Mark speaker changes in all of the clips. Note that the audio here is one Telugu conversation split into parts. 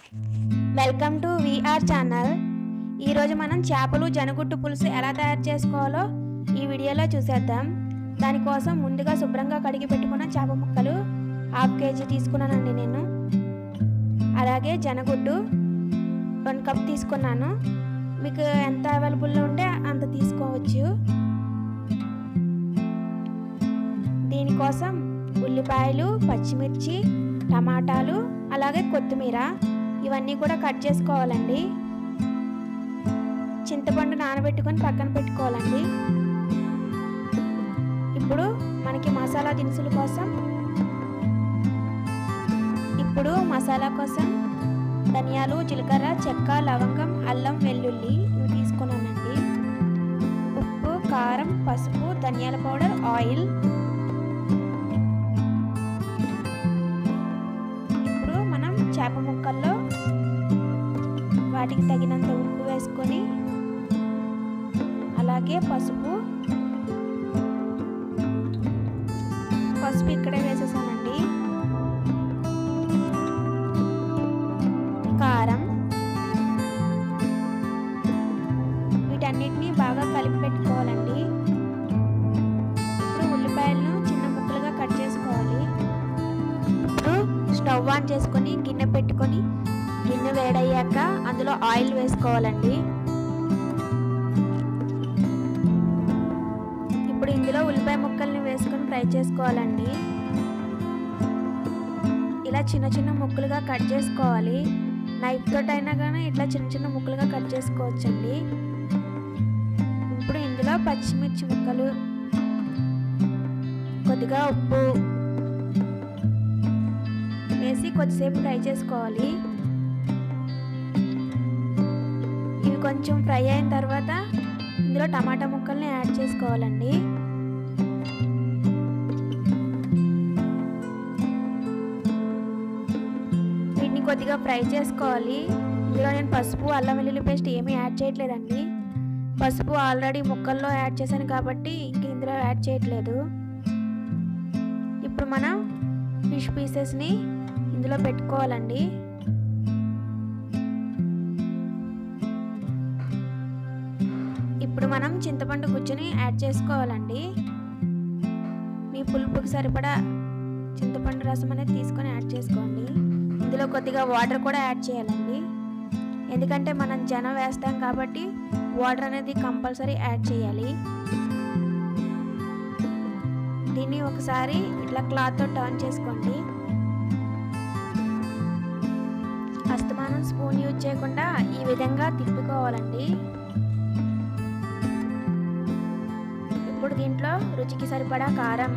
Speaker 1: Welcome to VR channel. ఈరోజు మనం చేపలు జనగుడ్డు పులుసు ఎలా తయారు చేసుకోవాలో ఈ వీడియోలో చూసేద్దాం. దానికోసం ముందుగా శుభ్రంగా కడిగి పెట్టుకున్న చేప ముక్కలు 1/2 kg తీసుకున్నానండి నేను. అలాగే జనగుడ్డు 1 కప్ తీసుకున్నాను. మీకు ఎంత అవైలబుల్లో ఉంటే అంత తీసుకోవచ్చు. దీనికోసం ఉల్లిపాయలు, పచ్చిమిర్చి, టమాటాలు, అలాగే కొత్తిమీర ఇవన్నీ కూడా కట్ చేసుకోవాలండి. చింతపండు నానబెట్టుకొని పక్కన పెట్టుకోవాలండి. ఇప్పుడు మనకి మసాలా దినుసుల కోసం మసాలా కోసం ధనియాలు, జీలకర్ర, చెక్క, లవంగం, అల్లం, వెల్లుల్లి ఇవి తీసుకున్నానండి. ఉప్పు, కారం, పసుపు, ధనియాల పౌడర్, ఆయిల్. ఇప్పుడు మనం చేప ముక్కల్లో వాటికి తగినంత ఉప్పు వేసుకొని అలాగే పసుపు ఇక్కడే వేసేసానండి. కారం, వీటన్నిటిని బాగా కలిపి పెట్టుకోవాలండి. ఇప్పుడు ఉల్లిపాయలను చిన్న ముక్కలుగా కట్ చేసుకోవాలి. ఇప్పుడు స్టవ్ ఆన్ చేసుకొని గిన్నె పెట్టుకొని గిన్నె వేడయ్యాక అందులో ఆయిల్ వేసుకోవాలండి. ఇప్పుడు ఇందులో ఉల్లిపాయ ముక్కల్ని వేసుకొని ఫ్రై చేసుకోవాలండి. ఇలా చిన్న చిన్న ముక్కలుగా కట్ చేసుకోవాలి. నైఫ్ తోటి అయినా కానీ ఇట్లా చిన్న చిన్న ముక్కలుగా కట్ చేసుకోవచ్చండి. ఇప్పుడు ఇందులో పచ్చిమిర్చి ముక్కలు, కొద్దిగా ఉప్పు వేసి కొద్దిసేపు ఫ్రై చేసుకోవాలి. ఇవి కొంచెం ఫ్రై అయిన తర్వాత ఇందులో టమాటా ముక్కల్ని యాడ్ చేసుకోవాలండి. వీటిని కొద్దిగా ఫ్రై చేసుకోవాలి. ఇందులో నేను పసుపు, అల్లం వెల్లుల్లి పేస్ట్ ఏమీ యాడ్ చేయట్లేదండి. పసుపు ఆల్రెడీ ముక్కల్లో యాడ్ చేశాను కాబట్టి ఇంక ఇందులో యాడ్ చేయట్లేదు. ఇప్పుడు మనం ఫిష్ పీసెస్ని ఇందులో పెట్టుకోవాలండి. ఇప్పుడు మనం చింతపండు గుజ్జుని యాడ్ చేసుకోవాలండి. మీ పులుపుకి సరిపడా చింతపండు రసం అనేది తీసుకొని యాడ్ చేసుకోండి. ఇందులో కొద్దిగా వాటర్ కూడా యాడ్ చేయాలండి. ఎందుకంటే మనం జనం వేస్తాం కాబట్టి వాటర్ అనేది కంపల్సరీ యాడ్ చేయాలి. దీన్ని ఒకసారి ఇట్లా క్లాత్తో టర్న్ చేసుకోండి. అస్తమానం స్పూన్ యూజ్ చేయకుండా ఈ విధంగా తిప్పుకోవాలండి. ఇప్పుడు దీంట్లో రుచికి సరిపడా కారం,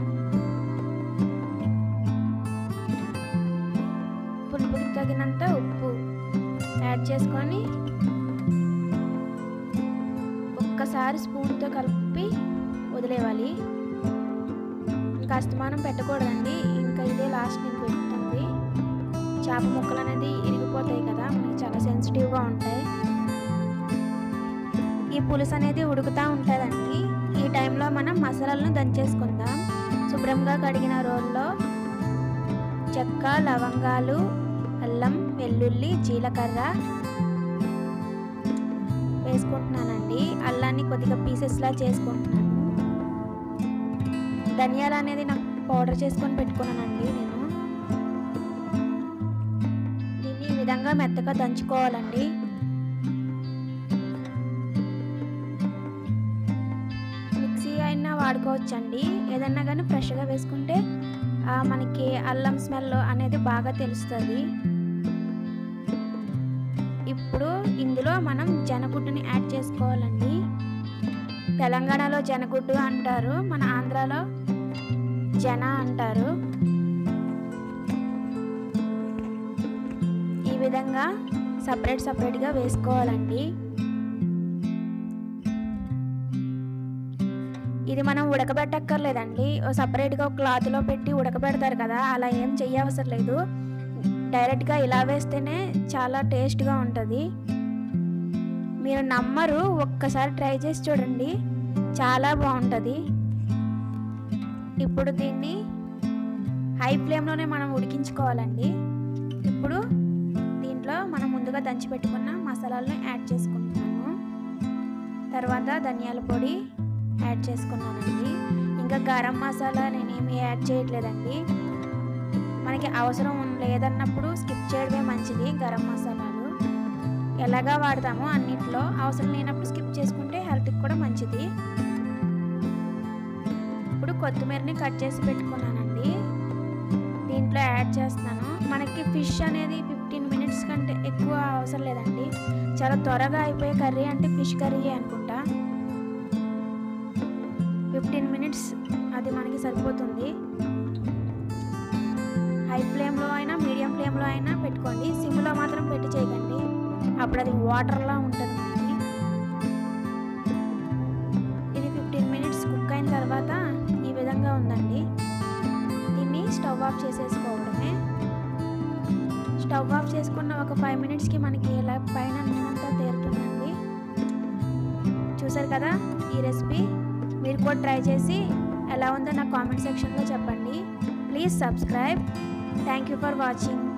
Speaker 1: పులుపుకి తగినంత ఉప్పు యాడ్ చేసుకొని ఒక్కసారి స్పూన్తో కలిపి వదిలేవాలి. ఇంకా అస్తమానం పెట్టకూడదండి. ఇంకా ఇదే లాస్ట్ నేను పెడుతుంది. చేప ముక్కలు అనేది ఇరిగిపోతాయి కదా, మనకి చాలా సెన్సిటివ్గా ఉంటాయి. ఈ పులుసు అనేది ఉడుకుతూ ఉంటుందండి. ఈ టైంలో మనం మసాలాలను దంచేసుకుందాం. శుభ్రంగా కడిగిన రోల్లో చెక్క, లవంగాలు, అల్లం, వెల్లుల్లి, జీలకర్ర వేసుకుంటున్నానండి. అల్లాన్ని కొద్దిగా పీసెస్లా చేసుకుంటున్నాను. ధనియాలు అనేది నాకు పౌడర్ చేసుకొని పెట్టుకున్నానండి నేను. దీన్ని ఈ విధంగా మెత్తగా దంచుకోవాలండి. వాడుకోవచ్చండి. ఏదన్నా కానీ ఫ్రెష్గా వేసుకుంటే మనకి అల్లం స్మెల్ అనేది బాగా తెలుస్తుంది. ఇప్పుడు ఇందులో మనం జనగుడ్డుని యాడ్ చేసుకోవాలండి. తెలంగాణలో జనగుడ్డు అంటారు, మన ఆంధ్రాలో జన అంటారు. ఈ విధంగా సపరేట్గా వేసుకోవాలండి. ఇది మనం ఉడకబెట్టక్కర్లేదండి. సపరేట్గా ఒక క్లాత్లో పెట్టి ఉడకబెడతారు కదా, అలా ఏం చేయవసరం లేదు. డైరెక్ట్గా ఇలా వేస్తేనే చాలా టేస్ట్గా ఉంటుంది. మీరు నమ్మరు, ఒక్కసారి ట్రై చేసి చూడండి, చాలా బాగుంటుంది. ఇప్పుడు దీన్ని హై ఫ్లేమ్లోనే మనం ఉడికించుకోవాలండి. ఇప్పుడు దీంట్లో మనం ముందుగా దంచి పెట్టుకున్న మసాలాలను యాడ్ చేసుకుంటున్నాను. తర్వాత ధనియాల పొడి యాడ్ చేసుకున్నానండి. ఇంకా గరం మసాలా నేనేమి యాడ్ చేయట్లేదండి. మనకి అవసరం లేదన్నప్పుడు స్కిప్ చేయడమే మంచిది. గరం మసాలాలు ఎలాగా వాడతామో అన్నిట్లో, అవసరం లేనప్పుడు స్కిప్ చేసుకుంటే హెల్త్కి కూడా మంచిది. ఇప్పుడు కొత్తిమీరని కట్ చేసి పెట్టుకున్నానండి, దీంట్లో యాడ్ చేస్తున్నాను. మనకి ఫిష్ అనేది 15 మినిట్స్ కంటే ఎక్కువ అవసరం లేదండి. చాలా త్వరగా అయిపోయే కర్రీ అంటే ఫిష్ కర్రీ అనుకుంటా. 15 మినిట్స్ అది మనకి సరిపోతుంది. హై ఫ్లేమ్లో అయినా మీడియం ఫ్లేమ్లో అయినా పెట్టుకోండి, సిమ్లో మాత్రం పెట్టి చేయకండి, అప్పుడు అది వాటర్లా ఉంటుంది మనకి. ఇది 15 మినిట్స్ కుక్ అయిన తర్వాత ఈ విధంగా ఉందండి. దీన్ని స్టవ్ ఆఫ్ చేసేసుకోవడమే. స్టవ్ ఆఫ్ చేసుకున్న ఒక 5 మినిట్స్కి మనకి ఇలా పైన నూనెంతా తేరుతుందండి. చూసారు కదా ఈ రెసిపీ. మీరు కూడా ట్రై చేసి ఎలా ఉందో నా కామెంట్ సెక్షన్లో చెప్పండి. Please subscribe. Thank you for watching.